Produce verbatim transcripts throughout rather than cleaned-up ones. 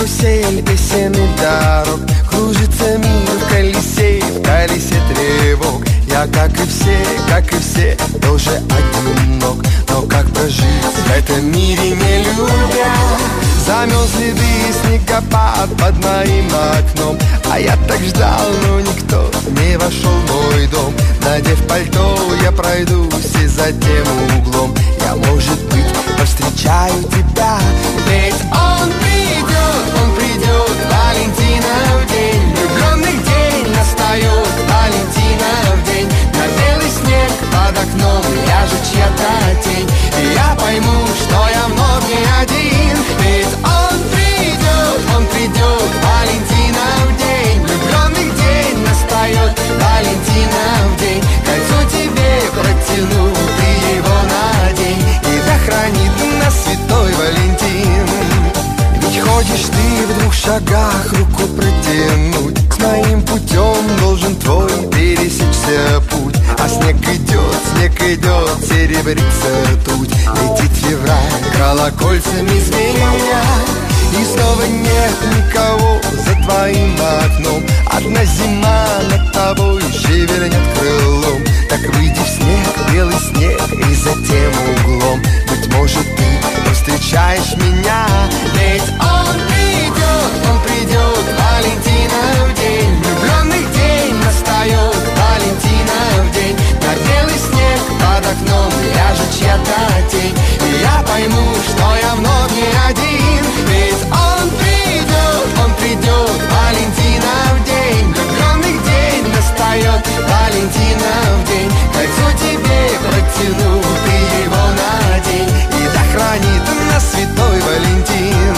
карусель песенных дорог. Кружится мир в колесе, в колесе тревог. Я, как и все, как и все, тоже одинок. Но как прожить в этом мире, не любя? Замел следы снегопад под моим окном. А я так ждал, но никто не вошел в мой дом. Надев пальто, я пройдусь и за тем углом. Я, может быть, повстречаю тебя. Ведь он придет, он придет, Валентинов день. Влюбленных день настает, Валентинов день. На белый снег под окном ляжет чья-то тень. И я пойму, что я вновь не один. Ведь он придет, он придет, Валентинов день. Влюбленных день настает, Валентинов день. Кольцо тебе протяну, ты его надень. И да хранит нас святой Валентин. Ведь ходишь ты в двух шагах, руку протянуть. С моим путем должен твой пересечься путь. А снег идет, снег идет, серебрится ртуть. Летит февраль колокольцами звеня. И снова нет никого за твоим окном. Одна зима над тобой шевельнет крылом. Так выйди в снег, белый снег, и за тем углом. Быть может, ты повстречаешь меня. Ведь он придет, он придет, Валентинов день. Влюбленных день настает, Валентинов день. На белый снег под окном ляжет чья-то тень. И я пойму, что я вновь не один. Ведь он придет, он придет, Валентинов день. Влюбленных день настает, Валентинов день. Кольцо тебе протяну, ты его надень. И да хранит нас святой Валентин.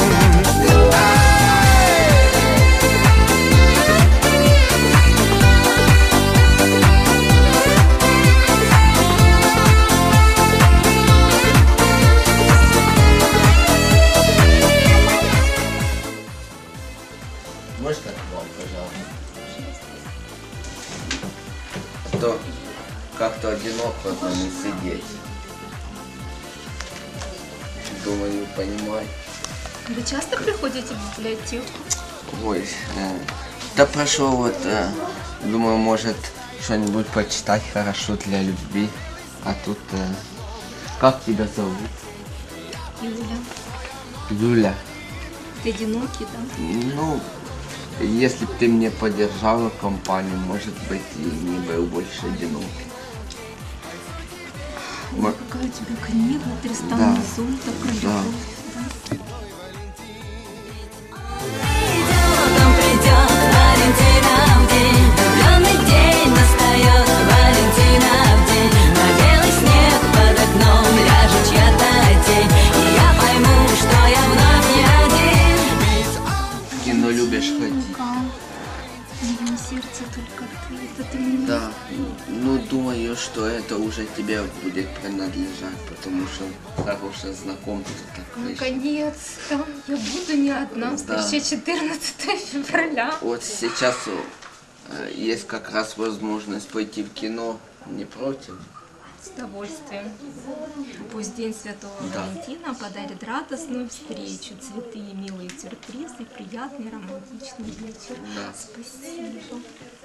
Можно к вам, пожалуйста? А то как-то одиноко там не сидеть. Думаю, вы понимаете. Вы часто приходите в библиотеку? Ой, э, да прошу вот, э, думаю, может что-нибудь почитать хорошо для любви. А тут, э, как тебя зовут? Юля. Юля. Ты одинокий, да? Ну, если бы ты мне поддержала компанию, может быть, и не был больше одинокий. Ой, какая у тебя книга, Тристан Да. и Изольда про любовь. Да. Да? Он придет, Валентинов день. Влюбленный день настает, Валентинов день. На белый снег под окном ляжет чья-то тень. И я пойму, что я вновь не один. В кино любишь ходить? В моем сердце только ты. Это ты мне. Да. Ну, думаю, что это уже тебе будет принадлежать, потому что хорошее знакомство такое. Наконец-то я буду не одна. Да. Встреча четырнадцатого февраля. Вот сейчас э, есть как раз возможность пойти в кино. Не против? С удовольствием. Пусть День Святого Да. Валентина подарит радостную встречу, цветы и милые сюрпризы, приятный романтичный вечер. Да. Спасибо.